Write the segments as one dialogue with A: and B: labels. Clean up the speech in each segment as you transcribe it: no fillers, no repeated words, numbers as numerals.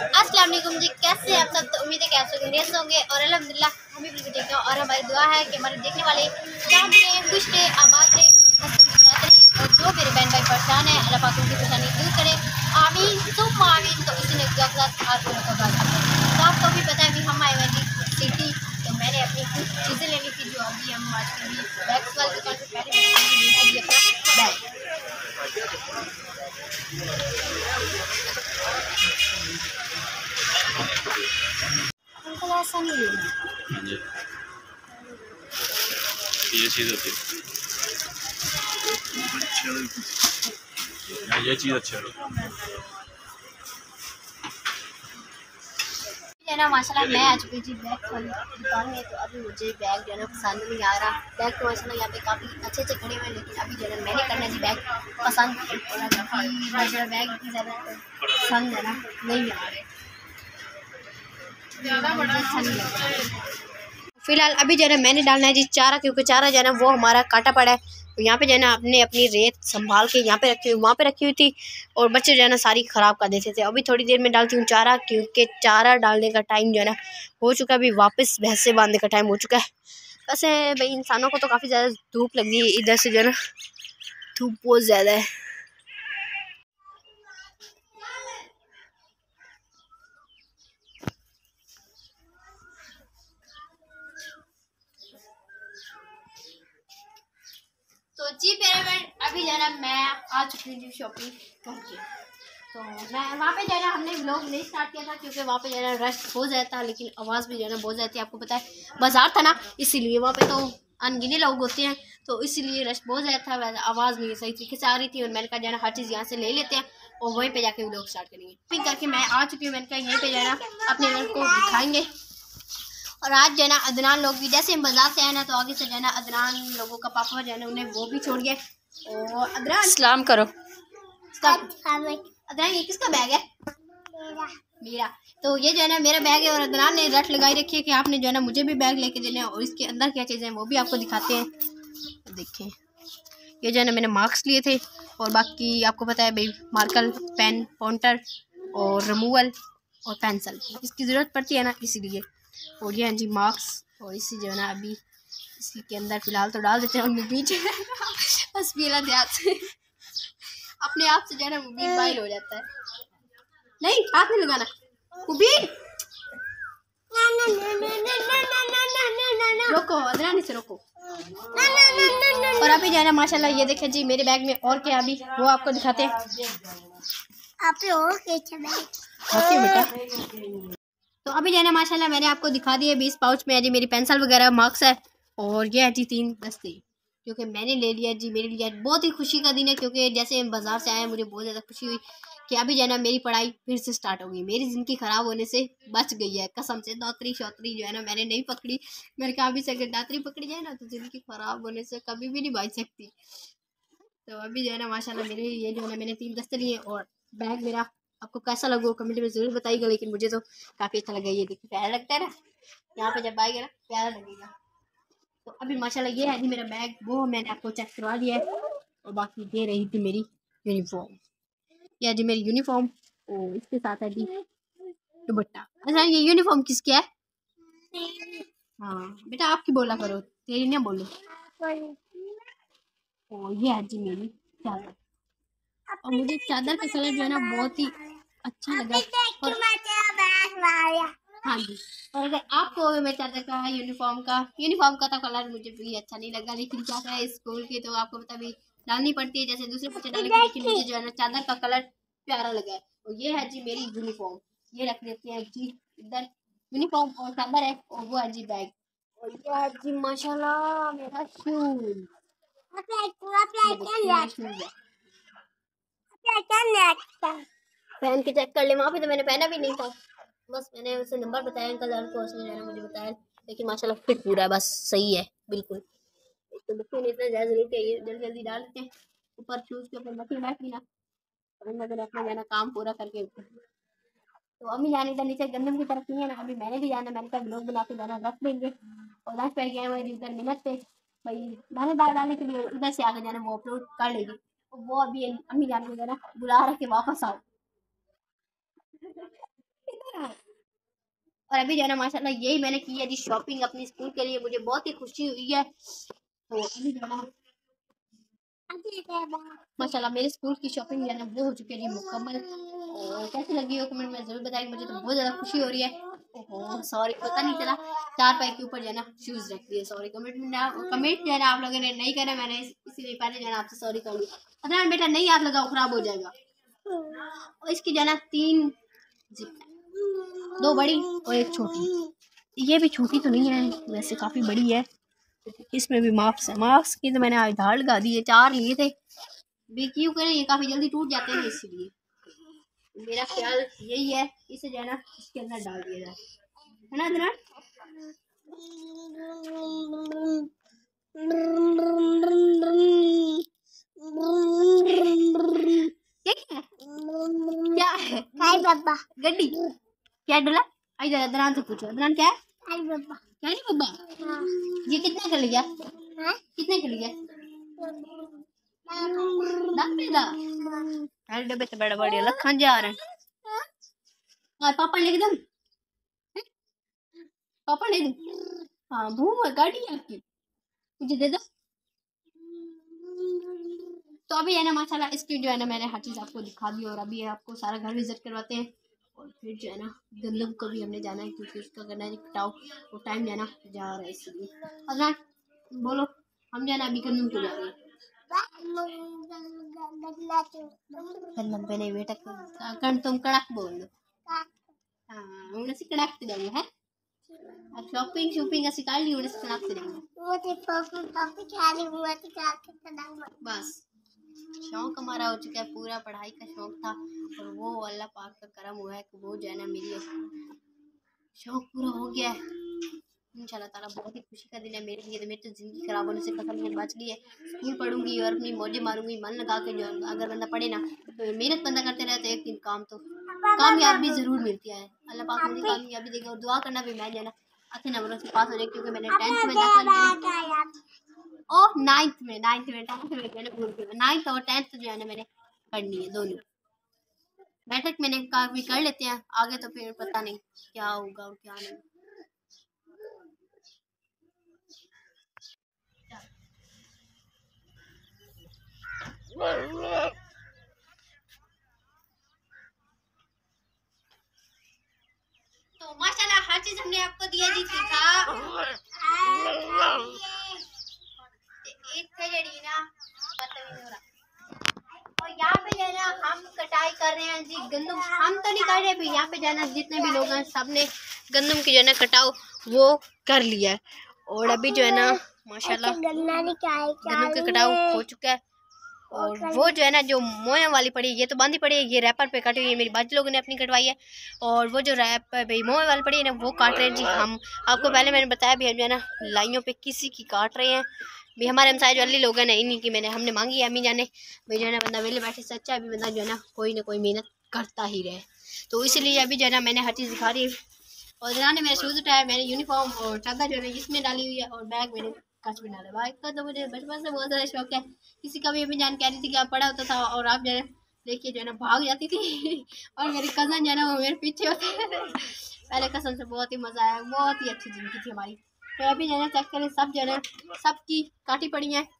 A: अस्सलाम वालेकुम जी, कैसे आप सब? तो उम्मीद है कि आप सब खैरियत से होंगे और अल्हम्दुलिल्लाह हम भी बिल्कुल ठीक हैं। और हमारी दुआ है कि हमारे देखने वाले चाहते रहे, खुश रहे, आबाद रहे, मस्त मुस्कुराते रहे। और जो मेरे बहन भाई परेशान है, अल्लाह पाक उनकी परेशानी दूर करे, आमीन तुम आमीन। तो इसी ने आज तो आपको भी पता है कि हम आए हुए हैं सिटी, तो मैंने अपनी कुछ चीज़ें लेनी थी जो अभी हम आज के लिए बैग्स वाली दुकान से पहले मैंने अपना बैग। अंकल ऐसा नहीं लेना।
B: हाँ जी, ये चीज़ होती है, ये चीज़ अच्छी है
A: ना। माशाल्लाह मैं आ चुकी थी बैग वाली दुकान में, तो अभी मुझे बैग जो है ना पसंद नहीं आ रहा। बैग तो माशाल्लाह यहाँ पे काफ़ी अच्छे अच्छे खड़े हुए हैं, लेकिन अभी जो है मैंने करना जी बैग पसंद। काफ़ी बैग इतनी ज़्यादा पसंद है ना, नहीं आ रहे, ज़्यादा बड़ा अच्छा नहीं लग रहा। फिलहाल अभी जो है मैंने डालना है जी चारा, क्योंकि चारा जो है ना वो हमारा काटा पड़ा है। तो यहाँ पे जो है ना अपने अपनी रेत संभाल के यहाँ पे रखी हुई, वहाँ पे रखी हुई थी, और बच्चे जो है ना सारी ख़राब कर देते थे। अभी थोड़ी देर में डालती हूँ चारा, क्योंकि चारा डालने का टाइम जो है ना हो चुका है। अभी वापस भैंसे बांधने का टाइम हो चुका है। वैसे भाई इंसानों को तो काफ़ी ज़्यादा धूप लग गई है, इधर से जो है ना धूप बहुत ज़्यादा है। तो जी मेरे फ्रेंड अभी जो है ना मैं आ चुकी हूँ शॉपिंग करके। तो मैं वहाँ पे जो है ना हमने व्लॉग नहीं स्टार्ट किया था, क्योंकि वहाँ पे जो है ना रश हो जाता है, लेकिन आवाज़ भी जो है ना बहुत जाती है। आपको पता है बाजार था ना, इसीलिए वहाँ पे तो अनगिने लोग होते हैं, तो इसीलिए रश बहुत ज़्यादा था। वैसे आवाज़ नहीं सही तरीके से आ रही थी, और मैंने कहा जो है ना हर चीज़ यहाँ से ले लेते हैं और वहीं पर जाके व्लॉग स्टार्ट करेंगे। शॉपिंग करके मैं आ चुकी हूँ, मैंने कहा यहीं पर जो है ना अपने घर को दिखाएंगे। और आज जो है ना अदनान लोग भी, जैसे हम बाजार से आए ना, तो आगे से जो है ना अदनान लोगों का पापा जो है ना उन्हें वो भी छोड़ गए। और अदनान सलाम करो। अदनान ये किसका बैग है? मेरा। तो ये जो है ना मेरा बैग है, और अदनान ने रट लगाई रखी है कि आपने जो है ना मुझे भी बैग लेके देना है, और इसके अंदर क्या चीज़ें हैं वो भी आपको दिखाते हैं। तो देखें, ये जो है ना मैंने मार्क्स लिए थे, और बाकी आपको पता है भाई मार्कर, पेन, पॉइंटर और रिमूवल और पेंसिल इसकी ज़रूरत पड़ती है ना, इसीलिए। और ये जी मार्क्स, और इसी जो है ना अभी इसी के अंदर फिलहाल तो डाल देते हैं, उनमें बीच बस मेरा ध्यान से अपने आप से जो है ना मुबीन बाहर हो जाता है। नहीं हाथ नहीं लगाना मुबीन, रोको अदनान से रोको। और अभी जो है ना माशाल्लाह ये देखें जी मेरे बैग में और क्या, अभी वो आपको दिखाते हैं। और बेटा तो अभी जो है ना माशाल्लाह मैंने आपको दिखा दिया 20 पाउच में है जी मेरी पेंसिल वगैरह मार्क्स है, और ये है जी 3 दस्ते क्योंकि मैंने ले लिया जी। मेरे लिए बहुत ही खुशी का दिन है, क्योंकि जैसे हम बाजार से आए मुझे बहुत ज़्यादा खुशी हुई कि अभी जो है ना मेरी पढ़ाई फिर से स्टार्ट हो गई, मेरी ज़िंदगी ख़राब होने से बच गई है कसम से। दातरी शौतरी जो है ना मैंने नहीं पकड़ी, मेरे कहा अभी से अगर दातरी पकड़ी जाए ना तो ज़िंदगी ख़राब होने से कभी भी नहीं बच सकती। तो अभी जो है ना माशाल्लाह मेरे ये जो है ना मैंने 3 दस्ते लिए, और बैग मेरा आपको कैसा लगा कमेंट में ज़रूर बताइएगा, लेकिन मुझे तो काफ़ी अच्छा लगा। ये देखिए प्यारा लगता है ना, यहाँ पे जब आएगा ना प्यारा लगेगा। तो अभी माशाल्लाह ये है जी मेरा बैग, वो मैंने आपको चेक करवा दिया है। और बाकी ये रही थी मेरी यूनिफॉर्म, यह जी मेरी यूनिफॉर्म, और इसके साथ है जी दुपट्टा। अच्छा ये यूनिफॉर्म किसकी है? हाँ बेटा आपकी बोला करो, तेरी ना बोलो। और ये है जी मेरी चादर, और मुझे चादर का कलर जो है ना बहुत ही अच्छा लगा। और हाँ जी, और अगर आपको मेरे चादर का यूनिफॉर्म का तो कलर मुझे भी अच्छा नहीं लगा, लेकिन क्या है स्कूल की तो आपको पता भी डालनी पड़ती है जैसे दूसरे बच्चे डालने की, लेकिन मुझे जो है ना चादर का कलर प्यारा लगा है। और ये है जी मेरी यूनिफॉर्म, ये रख देते हैं जी इधर, यूनिफॉर्म और चादर है, और वो है जी बैग। और ये है जी माशाल्लाह मेरा शूज पहन के चेक कर ले, वहाँ पे तो मैंने पहना भी नहीं था, बस मैंने उसे नंबर बताया अंकल को, उसने जो है मुझे बताया, लेकिन माशाल्लाह फिट पूरा है, बस सही है बिल्कुल। तो बच्चों ने इतना ज़्यादा ज़रूरत है, ये जल्दी जल्दी डाल देते हैं ऊपर शूज़ के ऊपर, बच्चे बैठ ना मैंने अपना जाना काम पूरा करके ऊपर। तो अम्मी जाने का नीचे गंदम की तरफ नहीं है ना, अभी मैंने भी जाना, मैंने कहा ब्लॉग बना के जाना रख देंगे। और लंच पे गए हमारे उधर मिनट पे भाई दाने दाल डालने के लिए, उधर से आगे जाना वो अपलोड कर लेगी, वो अभी अम्मी जाने को जाना बुला रखे वापस आओ। और अभी जो है ना माशाल्लाह यही मैंने की है जी शॉपिंग अपनी स्कूल के लिए, मुझे बहुत ही खुशी हुई है। तो अभी जो है ना माशाल्लाह मेरे स्कूल की शॉपिंग जो है ना वो हो चुकी है जी मुकम्मल। और कैसी लगी हो कमेंट में जरूर बताइए, मुझे तो बहुत ज़्यादा खुशी हो रही है। ओहो सॉरी, पता नहीं चला 4 पैर के ऊपर जो है ना शूज़ रख दिए, सॉरी। कमेंट जो है ना आप लोगों ने नहीं करे, मैंने इसीलिए पहले जो है ना आपसे सॉरी कर ली। अदनान बेटा नहीं हाथ लगाओ, खराब हो जाएगा। और इसकी जो है ना 3 जिप, 2 बड़ी और 1 छोटी। ये भी छोटी तो नहीं है वैसे, काफ़ी बड़ी है। इसमें भी मार्क्स है, मार्क्स की तो मैंने आज धाड़ लगा दी है, 4 लिए थे भी, क्यों करें ये काफ़ी जल्दी टूट जाते हैं, इसलिए मेरा ख्याल यही है इसे जो है ना इसके अंदर डाल दिया जाए, है ना अदनान? क्या है बाबा गड्डी क्या डला? अदनान से पूछो, अदनान क्या है? बाबा क्या है बाबा? हाँ। ये कितने का लिया? हाँ? कितने का लिया? डब्बे से बड़ा बड़ा लखन जा रहे हैं। और पापा ले दम, पापा ले दम। हाँ भूम है गाड़ी आपकी, मुझे दे दो। तो अभी है ना माशाल्लाह इसकी जो है ना मैंने हर चीज़ आपको दिखा दी, और अभी आपको सारा घर विजिट करवाते हैं। और फिर जो है ना गंदम को भी हमने जाना है, क्योंकि उसका करना है कटाव, वो टाइम जो है ना जा रहा है, इसलिए। अदनान बोलो, हम जो है ना अभी गंदम को जा रहे हैं। गंदम पे नहीं बेटा, तुम कड़क बोल दो। हाँ उन्हें से कड़क ते देंगे है, शॉपिंग शॉपिंग ऐसी कर ली, उन्हें से कड़क ते देंगे बस। शौक हमारा हो चुका है पूरा, पढ़ाई का शौक था, और वो अल्लाह पाक का करम हुआ है कि वो जो है ना मेरी शौक पूरा हो गया है इंशाल्लाह ताला। बहुत ही खुशी का दिन है मेरे लिए, तो मेरी तो ज़िंदगी ख़राब होने से कसम में बच गई है। स्कूल पढ़ूंगी और अपनी मौजें मारूंगी, मन लगा के। जो अगर बंदा पढ़े ना, तो मेहनत बंदा करते रहे, तो एक दिन कामयाबी ज़रूर मिलती है। अल्लाह पाक मुझे कामयाबी देगा, और दुआ करना भी मैं जो है ना अच्छे नंबरों से पास हो जाए, क्योंकि मैंने 10th में दाखिला और 9th में 10th में मैंने भूल गया, 9th और 10th जो है ना मैंने करनी है दोनों। मैट्रिक मैंने काफी कर लेते हैं, आगे तो फिर पता नहीं क्या होगा और क्या नहीं। तो माशाल्लाह हर चीज हमने आपको दिया जी सीखा। और यहाँ पे जो है ना हम कटाई कर रहे हैं जी गंदम, हम तो नहीं कर रहे भी, यहाँ पे जो है ना जितने भी लोग हैं सबने गंदम की जो है ना कटाव वो कर लिया है। और अभी जो है ना माशाल्लाह गंदम का कटाव हो चुका है। और वो जो है ना जो मोया वाली पड़ी, ये तो बांधी पड़ी है, ये रैपर पे कटी हुई है, मेरी बाजी लोगों ने अपनी कटवाई है। और वो जो रैपर पे मोया वाली पड़ी है ना वो काट रहे हैं जी हम। आपको पहले मैंने बताया भी, हम जो है ना लाइयों पे किसी की काट रहे हैं भी। हमारे हमसाए जो अली लोग हैं ना, इन्हीं की हमने मांगी है अम्मी जाने भाई, जो है ना बंदा वेले बैठे से अच्छा है भी बंदा जो है ना कोई ना कोई मेहनत करता ही रहे। तो इसलिए अभी जो है ना मैंने हर चीज़ दिखा रही है। और जना ने मेरे शूज़ उठाया, मैंने यूनिफॉर्म और चादर जो है ना इसमें डाली हुई है, और बैग मैंने कच में डाला। बाइक का तो मुझे बचपन से बहुत ज़्यादा शौक है। किसी का भी अभी जान कह रही थी कि आप पढ़ा होता था, और आप जो है देखिए जो है ना भाग जाती थी और मेरी कज़न जो है ना वो मेरे पीछे होते पहले कसम से बहुत ही मज़ा आया, बहुत ही अच्छी ज़िंदगी थी हमारी। तो अभी जो है ना चेक करें, सब जो है ना सबकी काटी पड़ी हैं,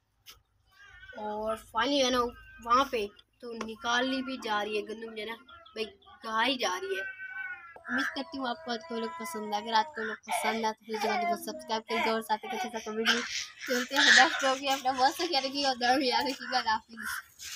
A: और फाइनली जो है ना वहाँ पे तो निकालनी भी जा रही है गंदम जो है ना भाई, गाई जा रही है। उम्मीद करती हूँ आपको आज को लोग पसंद है। अगर आज को लोग पसंद है तो प्लीज़ चैनल को सब्सक्राइब करिएगा, और साथ ही कुछ ऐसा वीडियो चलते हैं नेक्स्ट होगी। अपना बहुत सा क्या रखिएगा और याद रखिएगा।